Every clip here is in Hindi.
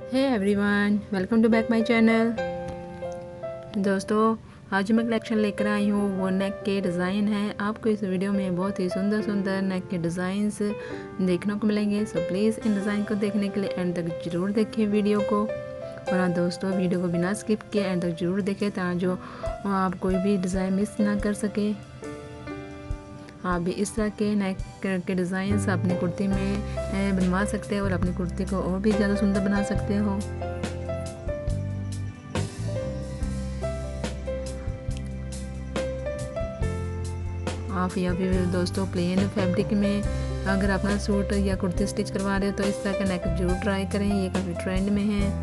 Hey everyone, welcome to back my channel. दोस्तों, आज मैं कलेक्शन लेकर आई हूँ। वो नेक के डिज़ाइन हैं। आपको इस वीडियो में बहुत ही सुंदर सुंदर नेक के डिज़ाइंस देखने को मिलेंगे। सो प्लीज़ इन डिज़ाइन को देखने के लिए एंड तक ज़रूर देखें वीडियो को। और हाँ दोस्तों, वीडियो को बिना स्किप किए एंड तक ज़रूर देखें ताकि जो आप कोई भी डिज़ाइन मिस ना कर सके। आप भी इस तरह के नेक के डिज़ाइंस अपनी कुर्ती में बनवा सकते हो और अपनी कुर्ती को और भी ज़्यादा सुंदर बना सकते हो। आप या फिर दोस्तों प्लेन फैब्रिक में अगर अपना सूट या कुर्ती स्टिच करवा रहे हो तो इस तरह का नेक जरूर ट्राई करें। ये काफ़ी ट्रेंड में है।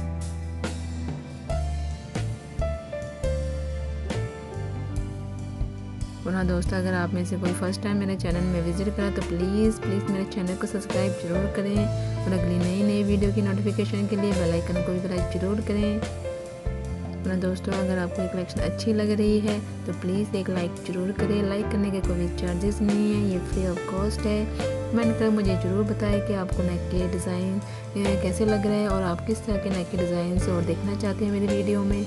और हाँ दोस्तों, अगर आप में से कोई फर्स्ट टाइम मेरे चैनल में विजिट करें तो प्लीज़ मेरे चैनल को सब्सक्राइब जरूर करें और अगली नई वीडियो की नोटिफिकेशन के लिए बेल आइकन को भी प्रेस जरूर करें। और हाँ दोस्तों, अगर आपको ये कलेक्शन अच्छी लग रही है तो प्लीज़ एक लाइक ज़रूर करें। लाइक करने के कोई चार्जेस नहीं है, ये फ्री ऑफ कॉस्ट है। कमेंट कर मुझे ज़रूर बताएं कि आपको नेक के डिज़ाइन कैसे लग रहे हैं और आप किस तरह के नेक के डिज़ाइन और देखना चाहते हैं मेरी वीडियो में।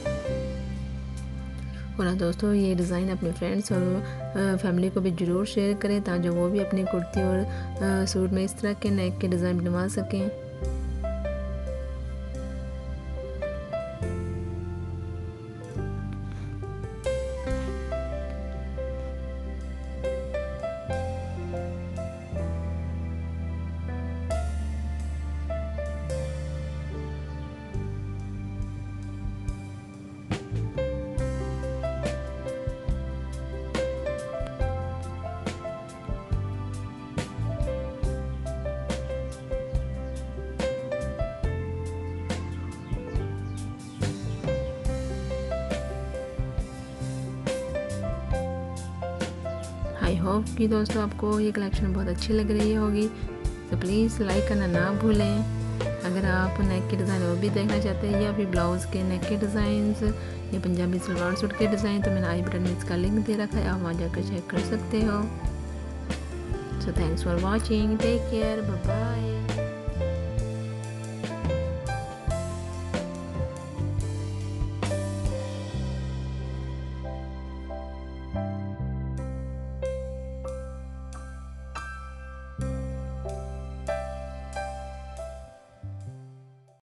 और दोस्तों, ये डिज़ाइन अपने फ्रेंड्स और फैमिली को भी ज़रूर शेयर करें ताकि वो भी अपनी कुर्ती और सूट में इस तरह के नेक के डिज़ाइन बनवा सकें। आई होप कि दोस्तों आपको ये कलेक्शन बहुत अच्छी लग रही होगी। तो प्लीज़ लाइक करना ना भूलें। अगर आप नेक के डिज़ाइन और भी देखना चाहते हैं या फिर ब्लाउज़ के नेक के डिज़ाइंस या पंजाबी सलवार सूट के डिज़ाइन तो मैंने आई बटन में इसका लिंक दे रखा है, आप वहाँ जाकर चेक कर सकते हो। So thanks for watching, take care, bye bye.